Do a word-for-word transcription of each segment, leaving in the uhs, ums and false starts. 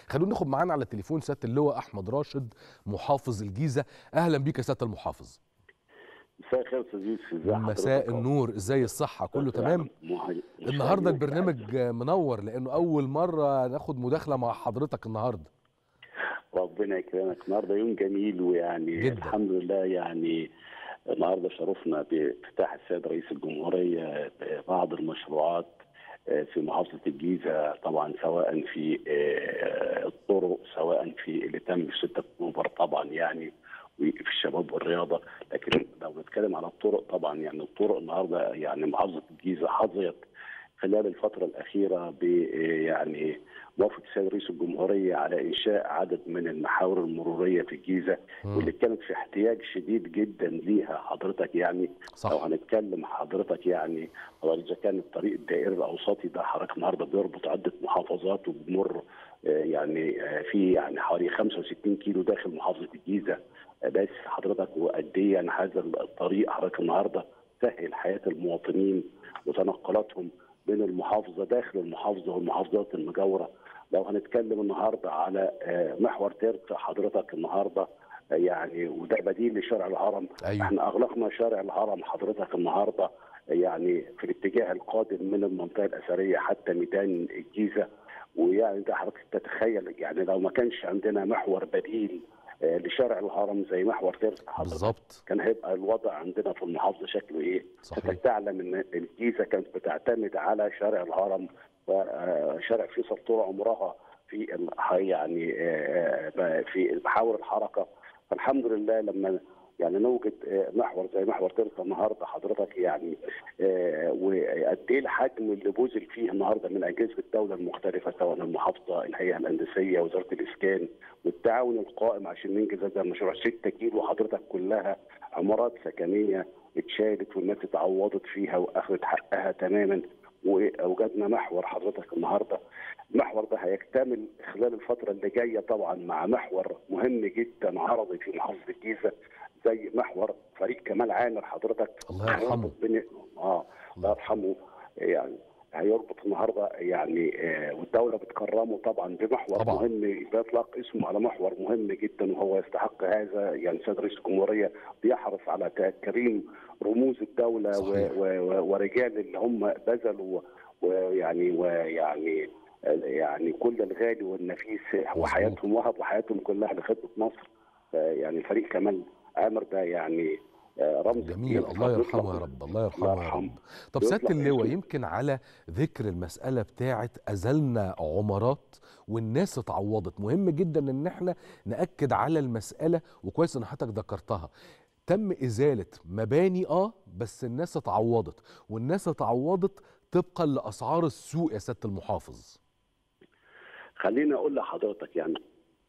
خلونا ناخد معانا على التليفون سياده اللواء احمد راشد محافظ الجيزه. اهلا بيك يا سياده المحافظ. مساء الخير استاذ يوسف، ازي حضرتك؟ مساء النور، ازاي الصحه؟ كله تمام؟ النهارده البرنامج منور لانه اول مره ناخد مداخله مع حضرتك النهارده. ربنا يكرمك، النهارده يوم جميل ويعني جدا. الحمد لله. يعني النهارده شرفنا بافتتاح السيد رئيس الجمهوريه بعض المشروعات في محافظه الجيزه، طبعا سواء في الطرق سواء في اللي تم في ستة اكتوبر طبعا يعني وفي الشباب والرياضه. لكن لو نتكلم على الطرق طبعا يعني الطرق النهارده يعني محافظه الجيزه حظيت خلال الفتره الاخيره ب يعني موافقه السيد رئيس الجمهوريه على انشاء عدد من المحاور المروريه في الجيزه واللي كانت في احتياج شديد جدا ليها حضرتك. يعني صح. لو هنتكلم حضرتك يعني اذا كان الطريق الدائري الاوسطي ده حضرتك النهارده بيربط عده محافظات وبمر يعني في يعني حوالي خمسة وستين كيلو داخل محافظه الجيزه بس حضرتك. وقد ايه يعني هذا الطريق حضرتك النهارده سهل حياه المواطنين وتنقلاتهم بين المحافظه داخل المحافظه والمحافظات المجاوره. لو هنتكلم النهارده على محور ترك حضرتك النهارده يعني وده بديل لشارع الهرم. أيوه. احنا اغلقنا شارع الهرم حضرتك النهارده يعني في الاتجاه القادم من المنطقه الاثريه حتى ميدان الجيزه. ويعني ده حضرتك تتخيل يعني لو ما كانش عندنا محور بديل لشارع الهرم زي محور ترك حضرتك بالظبط كان هيبقى الوضع عندنا في المحافظه شكله ايه؟ صحيح. تعلم ان الجيزه كانت بتعتمد على شارع الهرم وشارع فيصل طول عمرها في يعني في محاور الحركه. فالحمد لله لما يعني نوجد محور زي محور ترك النهارده حضرتك يعني وقد ايه الحجم اللي بذل فيه النهارده من اجهزه الدوله المختلفه سواء المحافظه الهيئه الهندسيه وزاره الاسكان والتعاون القائم عشان ننجز هذا المشروع. ستة كيلو حضرتك كلها عمارات سكنيه اتشالت والناس اتعوضت فيها واخذت حقها تماما. واوجدنا محور حضرتك النهارده. المحور ده هيكتمل خلال الفتره اللي جايه طبعا مع محور مهم جدا عرضي في محافظه الجيزه زي محور فريق كمال عامر حضرتك. الله يرحمه. اه الله يرحمه. يعني هيربط النهارده يعني آه والدوله بتكرمه طبعا بمحور طبعا. مهم بيطلق اسمه على محور مهم جدا وهو يستحق هذا. يعني سيد رئيس الجمهوريه بيحرص على تكريم رموز الدوله ورجال اللي هم بذلوا ويعني ويعني يعني كل الغالي والنفيس وحياتهم وهبوا حياتهم كلها لخدمه مصر. يعني الفريق كمال عامر ده يعني رمز جميل. الله يرحمه يا رب. الله يرحمه يا رب. طب سياده اللواء يمكن على ذكر المساله بتاعه ازلنا عمارات والناس اتعوضت، مهم جدا ان احنا ناكد على المساله وكويس ان حضرتك ذكرتها. تم ازاله مباني اه بس الناس اتعوضت والناس اتعوضت طبقا لاسعار السوق يا سياده المحافظ. خليني اقول لحضرتك يعني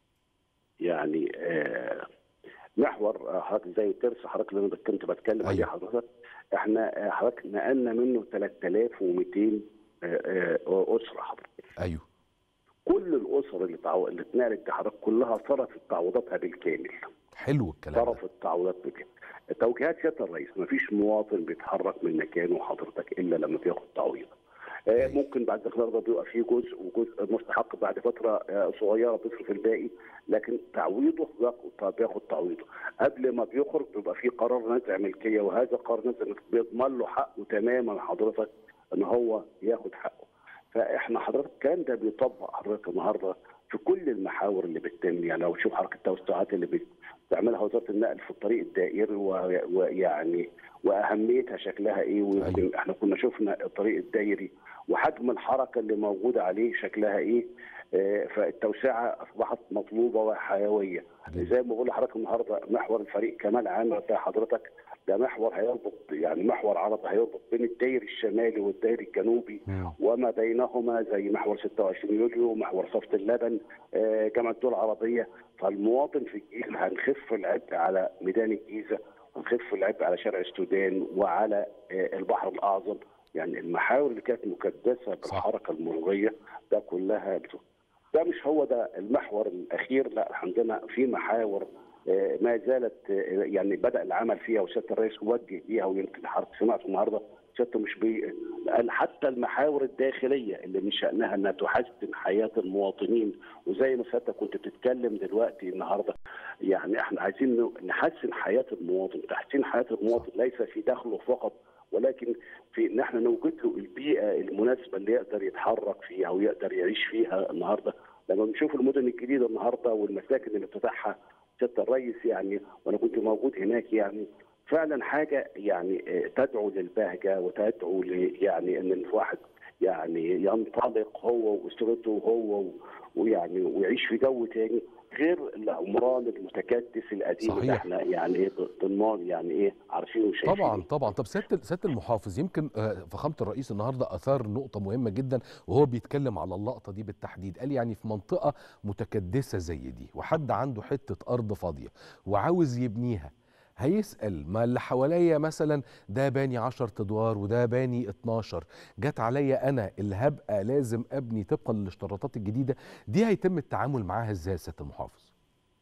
يعني آه محور حضرتك زي الترس حضرتك اللي انا كنت بتكلم عليه. أيوة. حضرتك احنا حضرتك نقلنا منه ثلاثة آلاف ومئتين اسره حضرتك. ايوه. كل الاسر اللي تعو... اللي اتنقلت دي حضرتك كلها صرفت تعويضاتها بالكامل. حلو الكلام. صرفت تعويضات بالكامل. توجيهات سياده الرئيس مفيش مواطن بيتحرك من مكانه حضرتك الا لما بياخد تعويض. ممكن بعد الفتره بيبقى فيه جزء وجزء مستحق بعد فتره صغيره بيصرف الباقي، لكن تعويضه بياخد تعويضه. قبل ما بيخرج بيبقى فيه قرار نزع ملكيه وهذا قرار نزع بيضمن له حقه تماما حضرتك ان هو ياخد حقه. فاحنا حضرتك الكلام ده بيطبق حضرتك النهارده في كل المحاور اللي بتتم. يعني لو تشوف حركه التوسعات اللي بتعملها وزاره النقل في الطريق الدائري ويعني واهميتها شكلها ايه. ويمكن أيوه. احنا كنا شفنا الطريق الدائري وحجم الحركه اللي موجوده عليه شكلها ايه. آه فالتوسعه اصبحت مطلوبه وحيويه. زي ما بقول لحضرتك النهارده محور الفريق كمال عامر ده حضرتك ده محور هيربط يعني محور عرض هيربط بين الدائري الشمالي والدائري الجنوبي م. وما بينهما زي محور ستة وعشرين يوليو ومحور صفة اللبن آه جامعه الدول العربيه. فالمواطن في الجيزه هنخف العبء على ميدان الجيزه ونخف العبء على شارع السودان وعلى آه البحر الاعظم. يعني المحاور اللي كانت مكدسه بالحركه المروريه ده كلها بتو... ده مش هو ده المحور الاخير. لا عندنا في محاور ما زالت يعني بدا العمل فيها وسياده الرئيس وجه بيها. ويمكن حضرتك سمعت النهارده سيادته مش بي قال حتى المحاور الداخليه اللي من شانها انها تحسن حياه المواطنين، وزي ما سيادتك كنت بتتكلم دلوقتي النهارده، يعني احنا عايزين نحسن حياه المواطن. تحسين حياه المواطن ليس في دخله فقط، ولكن في ان احنا نوجد له البيئه المناسبه اللي يقدر يتحرك فيها ويقدر يعيش فيها. النهارده لما بنشوف المدن الجديده النهارده والمساكن اللي افتتحها سياده الرئيس، يعني وانا كنت موجود هناك، يعني فعلا حاجه يعني تدعو للبهجه وتدعو ل يعني ان الواحد يعني ينطلق هو واسرته هو ويعني ويعيش في جو تاني غير العمران المتكدس القديم اللي صحيح. احنا يعني ايه ضمان يعني ايه عارفينه وشايفينه. طبعا طبعا. طب سياده سياده المحافظ، يمكن آه، فخامه الرئيس النهارده اثار نقطه مهمه جدا وهو بيتكلم على اللقطه دي بالتحديد. قال يعني في منطقه متكدسه زي دي وحد عنده حته ارض فاضيه وعاوز يبنيها، هيسأل ما اللي حواليا مثلا ده باني عشرة ادوار وده باني اتناشر، جت عليا انا اللي هبقى لازم ابني طبقا للاشتراطات الجديده دي، هيتم التعامل معاها ازاي يا سياده المحافظ؟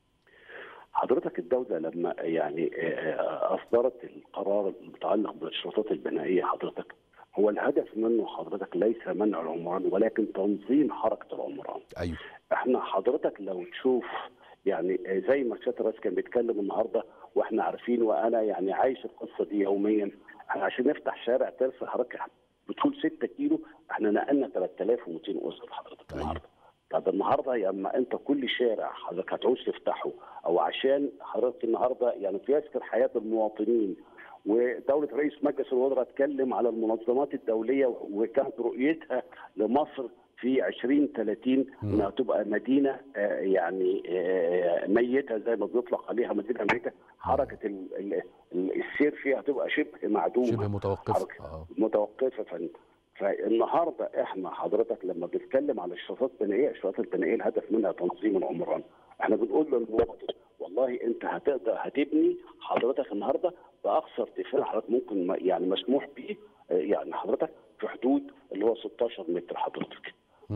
حضرتك الدولة لما يعني أصدرت القرار المتعلق بالاشتراطات البنائية، حضرتك هو الهدف منه حضرتك ليس منع العمران ولكن تنظيم حركة العمران. ايوه. احنا حضرتك لو تشوف يعني زي ما سيادة الرئيس كان بيتكلم النهارده واحنا عارفين، وانا يعني عايش القصة دي يوميا. احنا عشان نفتح شارع ترسى حضرتك بطول ستة كيلو احنا نقلنا ثلاثة آلاف ومئتين أسرة حضرتك النهارده. أيوه. طب النهارده يا اما انت كل شارع حضرتك هتعوز تفتحه او عشان حضرتك النهارده يعني تيسر حياه المواطنين. ودوله رئيس مجلس الوزراء اتكلم على المنظمات الدوليه وكانت رؤيتها لمصر في عشرين ثلاثين انها تبقى مدينه يعني ميته زي ما بيطلق عليها، مدينه ميته حركه السير فيها تبقى شبه معدومه، شبه متوقفه. آه. متوقفه. فن فالنهارده احنا حضرتك لما بنتكلم على الاشتراطات البنائيه، الاشتراطات البنائيه الهدف منها تنظيم العمران. احنا بنقول للمواطن والله انت هتقدر هتبني حضرتك النهارده باقصى ارتفاع حضرتك ممكن يعني مسموح به، يعني حضرتك في حدود اللي هو ستاشر متر حضرتك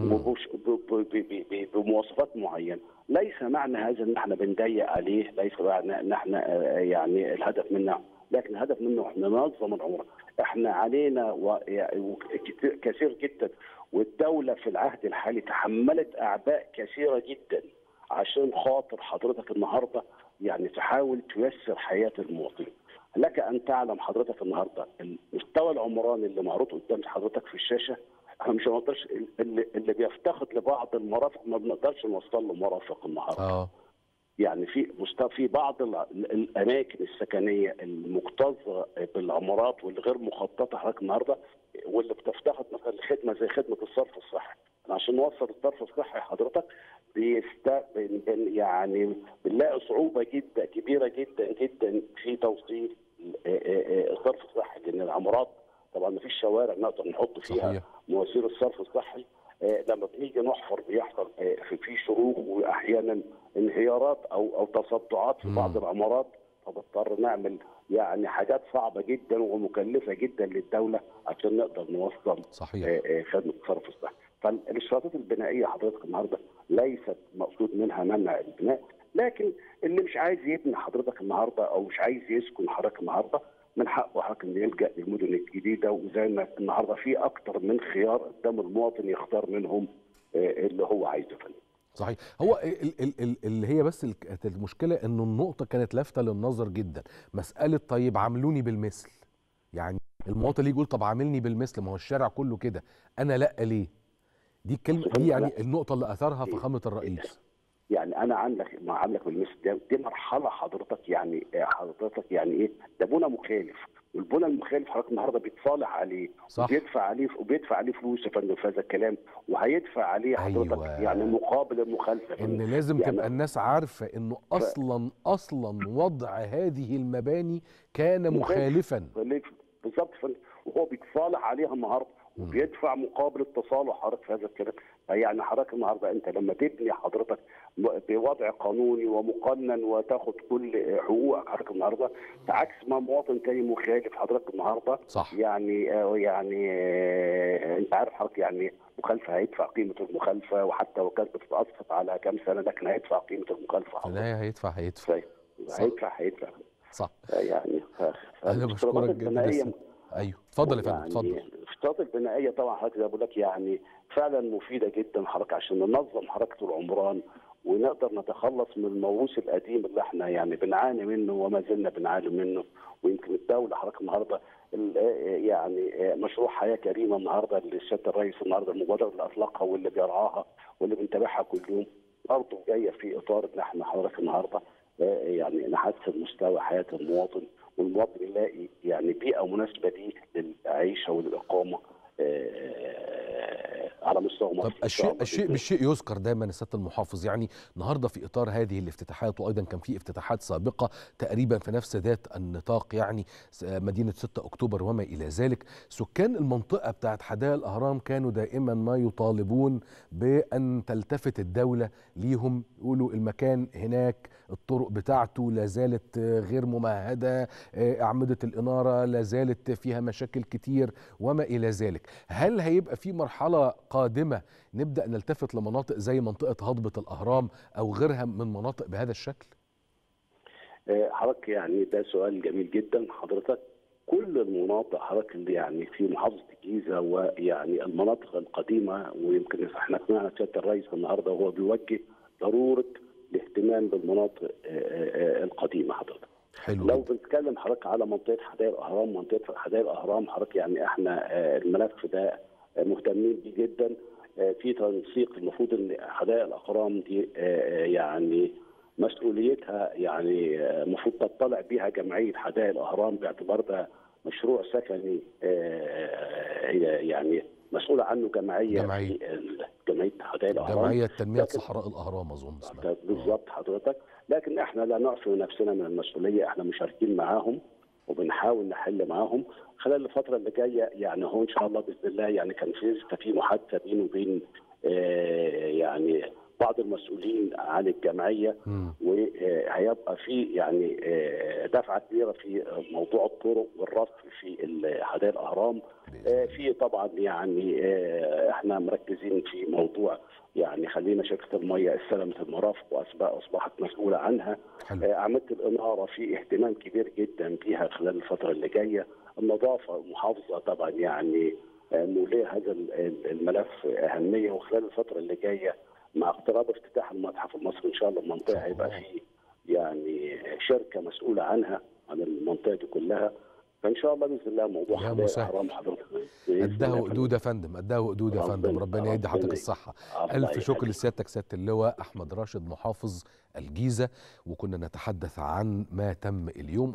بمواصفات معينه. ليس معنى هذا ان احنا بنضيق عليه، ليس معنى ان احنا يعني الهدف منه، لكن الهدف منه احنا ننظم العمر. احنا علينا كثير جدا، والدوله في العهد الحالي تحملت اعباء كثيره جدا عشان خاطر حضرتك النهارده يعني تحاول تيسر حياه المواطن. لك ان تعلم حضرتك النهارده المستوى العمراني اللي معروض قدام حضرتك في الشاشه، احنا مش هنقدرش اللي, اللي بيفتقد لبعض المرافق ما بنقدرش نوصل له مرافق النهارده. اه يعني في في بعض الاماكن السكنيه المكتظه بالعمارات واللي غير مخططه حضرتك النهارده، واللي بتفتقد مثلا لخدمه زي خدمه الصرف الصحي. عشان نوصل الصرف الصحي حضرتك بيست يعني بنلاقي صعوبه جدا كبيره جدا جدا في توصيل الصرف الصحي، لان العمارات طبعا ما فيش شوارع نقدر نحط فيها صحيح. مواسير الصرف الصحي. لما بنيجي نحفر بيحصل في شروخ واحيانا انهيارات او او تصدعات في بعض العمارات، فبضطر نعمل يعني حاجات صعبه جدا ومكلفه جدا للدوله عشان نقدر نوصل صحيح خدمه الصرف الصحي. فالاشتراطات البنائيه حضرتك النهارده ليست مقصود منها منع البناء، لكن اللي مش عايز يبني حضرتك النهارده او مش عايز يسكن حضرتك النهارده من حقه حضرتك انه يلجا للمدن الجديده، وزي ما النهارده في اكتر من خيار قدام المواطن يختار منهم اللي هو عايزه. صحيح. هو اللي هي بس المشكله انه النقطه كانت لافته للنظر جدا، مساله طيب عاملوني بالمثل. يعني المواطن اللي يقول طب عاملني بالمثل، ما هو الشارع كله كده، انا لا ليه؟ دي الكلمه دي يعني النقطه اللي اثرها فخامه الرئيس. يعني انا عاملك ما عاملك بالمثل دي, دي مرحله حضرتك يعني حضرتك يعني ايه؟ ده بنى مخالف، والبنى المخالف حضرتك النهارده بيتصالح عليه صح. وبيدفع عليه وبيدفع عليه فلوس يا فندم في هذا الكلام، وهيدفع عليه حضرتك أيوة. يعني مقابل المخالفه. ان لازم يعني تبقى الناس عارفه انه اصلا ف... اصلا وضع هذه المباني كان مخالفا بالظبط، وهو بيتصالح عليها النهارده وبيدفع مقابل التصالح حضرتك في هذا الكلام. يعني حضرتك النهارده انت لما تبني حضرتك بوضع قانوني ومقنن وتاخد كل حقوقك حضرتك النهارده، عكس ما مواطن تاني مخالف حضرتك النهارده صح. يعني يعني انت عارف حضرتك يعني مخالفه هيدفع قيمه المخالفه، وحتى لو كانت بتتقسط على كام سنه لكن هيدفع قيمه المخالفه في النهايه هيدفع هيدفع هيدفع هيدفع صح. يعني انا بشكرك جدا ايوه اتفضل يا فندم يعني اتفضل. الخطط البنائيه طبعا حضرتك زي ما بقول لك يعني فعلا مفيده جدا حضرتك عشان ننظم حركه العمران ونقدر نتخلص من الموروث القديم اللي احنا يعني بنعاني منه وما زلنا بنعاني منه. ويمكن الدوله حضرتك النهارده يعني مشروع حياه كريمه النهارده اللي سياده الرئيس النهارده المبادره اللي اطلقها واللي بيرعاها واللي بنتابعها كل يوم برضه جايه في اطار ان احنا حضرتك النهارده يعني نحسن مستوى حياه المواطن والمواطن يلاقي يعني بيئه مناسبه ليه للعيشه وللاقامه على مستوى مصر. طب الشيء الشيء بالشيء يذكر دايما يا سياده المحافظ، يعني النهارده في اطار هذه الافتتاحات وايضا كان في افتتاحات سابقه تقريبا في نفس ذات النطاق، يعني مدينه ستة اكتوبر وما الى ذلك، سكان المنطقه بتاعت حدائق الاهرام كانوا دائما ما يطالبون بان تلتفت الدوله ليهم، يقولوا المكان هناك الطرق بتاعته لا زالت غير ممهده، اعمده الاناره لا زالت فيها مشاكل كتير وما الى ذلك. هل هيبقى في مرحله قادمه نبدا نلتفت لمناطق زي منطقه هضبه الاهرام او غيرها من مناطق بهذا الشكل؟ حضرتك يعني ده سؤال جميل جدا حضرتك. كل المناطق حضرتك اللي يعني في محافظه الجيزه ويعني المناطق القديمه، ويمكن احنا سمعنا سياده الرئيس النهارده وهو بيوجه ضروره الاهتمام بالمناطق القديمه حضرتك. حلو. لو بنتكلم حضرتك على منطقه حدائق الاهرام، منطقه حدائق الاهرام حضرتك يعني احنا الملف ده مهتمين بيه جدا. في تنسيق المفروض ان حدائق الاهرام دي يعني مسؤوليتها يعني المفروض تطلع بيها جمعيه حدائق الاهرام باعتبار ده مشروع سكني يعني مسؤوله عنه جمعيه جمعيه جمعيه حدائق الاهرام، جمعيه تنميه صحراء الاهرام اظن اسمها. بالظبط حضرتك. لكن احنا لا نعفي نفسنا من المسؤوليه، احنا مشاركين معاهم وبنحاول نحل معاهم خلال الفتره اللي جايه. يعني هو ان شاء الله باذن الله يعني كان في لسه في محادثه بينه وبين آه يعني بعض المسؤولين عن الجمعيه، وهيبقى في يعني آه دفعه كبيره في موضوع الطرق والرصف في حدائق الاهرام. آه في طبعا يعني آه احنا مركزين في موضوع يعني خلينا شركه الميه استلمت المرافق واصبحت مسؤوله عنها. اعمده الاناره في اهتمام كبير جدا بيها خلال الفتره اللي جايه. النظافه المحافظه طبعا يعني موليه هذا الملف اهميه، وخلال الفتره اللي جايه مع اقتراب افتتاح المتحف المصري ان شاء الله المنطقه هيبقى في يعني شركه مسؤوله عنها عن المنطقه دي كلها. فان شاء الله باذن الله موضوع حدائق الاهرام حضرتك قداه قدود يا فندم، قداه قدود يا فندم، ربنا يدي حضرتك الصحه. الف شكر لسيادتك سياده اللواء احمد راشد محافظ الجيزه، وكنا نتحدث عن ما تم اليوم.